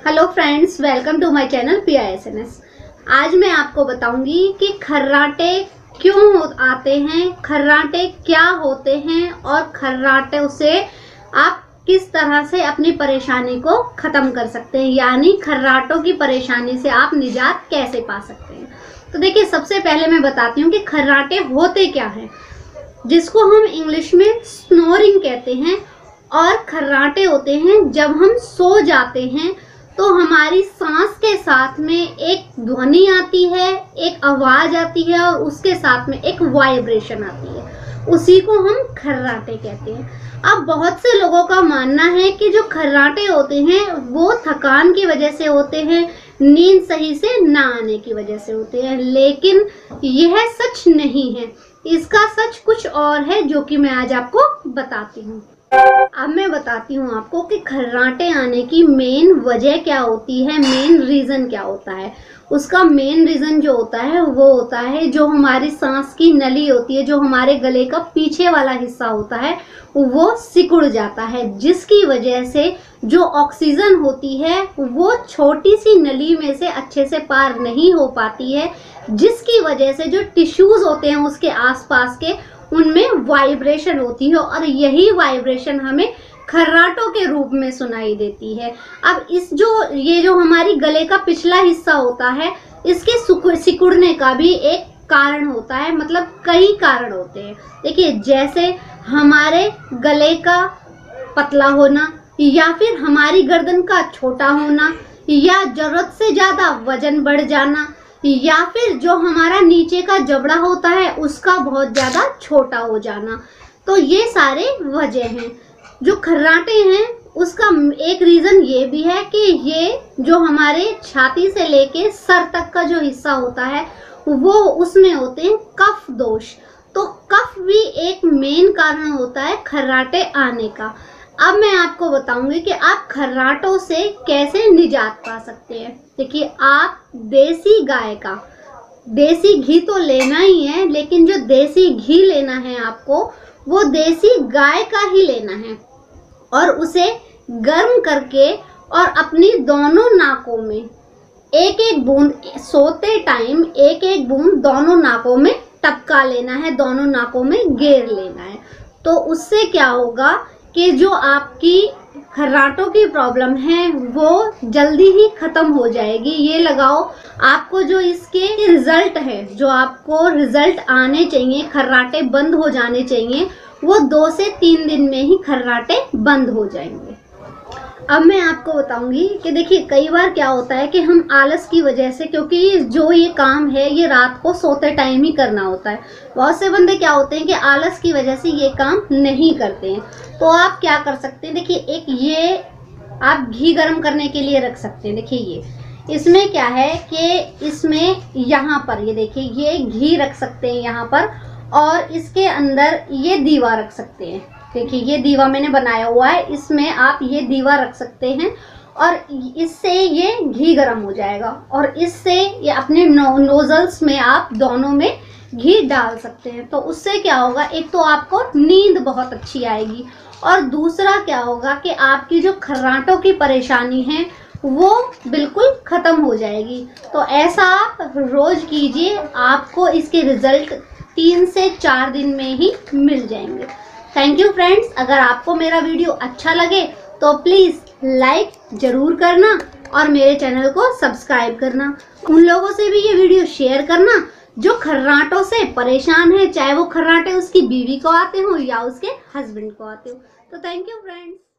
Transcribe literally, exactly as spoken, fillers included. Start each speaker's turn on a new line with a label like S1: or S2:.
S1: Hello friends, welcome to my channel P I S N S. आज मैं आपको बताऊंगी कि खर्राटे क्यों आते हैं, खर्राटे क्या होते हैं और खर्राटे से आप किस तरह से अपनी परेशानी को ख़त्म कर सकते हैं, यानी खर्राटों की परेशानी से आप निजात कैसे पा सकते हैं। तो देखिए, सबसे पहले मैं बताती हूँ कि खर्राटे होते क्या हैं, जिसको हम इंग्लिश में स्नोरिंग कहते हैं। और खर्राटे होते हैं जब हम सो जाते हैं तो हमारी सांस के साथ में एक ध्वनि आती है, एक आवाज आती है और उसके साथ में एक वाइब्रेशन आती है, उसी को हम खर्राटे कहते हैं। अब बहुत से लोगों का मानना है कि जो खर्राटे होते हैं वो थकान की वजह से होते हैं, नींद सही से ना आने की वजह से होते हैं, लेकिन यह सच नहीं है। इसका सच कुछ और है जो कि मैं आज आपको बताती हूँ। अब मैं बताती हूँ आपको कि खर्राटे आने की मेन वजह क्या होती है, मेन रीज़न क्या होता है। उसका मेन रीज़न जो होता है वो होता है जो हमारी सांस की नली होती है, जो हमारे गले का पीछे वाला हिस्सा होता है वो सिकुड़ जाता है, जिसकी वजह से जो ऑक्सीजन होती है वो छोटी सी नली में से अच्छे से पार नहीं हो पाती है, जिसकी वजह से जो टिश्यूज़ होते हैं उसके आसपास के उनमें वाइब्रेशन होती है और यही वाइब्रेशन हमें खर्राटों के रूप में सुनाई देती है। अब इस जो ये जो हमारी गले का पिछला हिस्सा होता है, इसके सिकुड़ने का भी एक कारण होता है, मतलब कई कारण होते हैं। देखिए, जैसे हमारे गले का पतला होना, या फिर हमारी गर्दन का छोटा होना, या जरूरत से ज़्यादा वजन बढ़ जाना, या फिर जो हमारा नीचे का जबड़ा होता है उसका बहुत ज़्यादा छोटा हो जाना। तो ये सारे वजह हैं। जो खर्राटे हैं उसका एक रीज़न ये भी है कि ये जो हमारे छाती से लेके सर तक का जो हिस्सा होता है वो उसमें होते हैं कफ दोष। तो कफ भी एक मेन कारण होता है खर्राटे आने का। अब मैं आपको बताऊंगी कि आप खर्राटों से कैसे निजात पा सकते हैं। देखिए, आप देसी गाय का देसी घी तो लेना ही है, लेकिन जो देसी घी लेना है आपको वो देसी गाय का ही लेना है और उसे गर्म करके और अपनी दोनों नाकों में एक एक बूंद, सोते टाइम एक एक बूंद दोनों नाकों में टपका लेना है, दोनों नाकों में घेर लेना है। तो उससे क्या होगा कि जो आपकी खर्राटों की प्रॉब्लम है वो जल्दी ही ख़त्म हो जाएगी। ये लगाओ, आपको जो इसके रिज़ल्ट है, जो आपको रिज़ल्ट आने चाहिए, खर्राटे बंद हो जाने चाहिए, वो दो से तीन दिन में ही खर्राटे बंद हो जाएंगे। अब मैं आपको बताऊंगी कि देखिए, कई बार क्या होता है कि हम आलस की वजह से, क्योंकि जो ये काम है ये रात को सोते टाइम ही करना होता है, बहुत से बंदे क्या होते हैं कि आलस की वजह से ये काम नहीं करते हैं। तो आप क्या कर सकते हैं, देखिए, एक ये आप घी गर्म करने के लिए रख सकते हैं। देखिए, ये इसमें क्या है कि इसमें यहाँ पर ये देखिए, ये घी रख सकते हैं यहाँ पर, और इसके अंदर ये दीवा रख सकते हैं। देखिए, ये दीवा मैंने बनाया हुआ है, इसमें आप ये दीवा रख सकते हैं और इससे ये घी गर्म हो जाएगा और इससे ये अपने नो, नोजल्स में आप दोनों में घी डाल सकते हैं। तो उससे क्या होगा, एक तो आपको नींद बहुत अच्छी आएगी और दूसरा क्या होगा कि आपकी जो खर्राटों की परेशानी है वो बिल्कुल ख़त्म हो जाएगी। तो ऐसा आप रोज़ कीजिए, आपको इसके रिज़ल्ट तीन से चार दिन में ही मिल जाएंगे। Thank you friends. अगर आपको मेरा वीडियो अच्छा लगे तो प्लीज़ लाइक ज़रूर करना और मेरे चैनल को सब्सक्राइब करना। उन लोगों से भी ये वीडियो शेयर करना जो खर्राटों से परेशान है, चाहे वो खर्राटे उसकी बीवी को आते हो या उसके हस्बैंड को आते हो। तो थैंक यू फ्रेंड्स।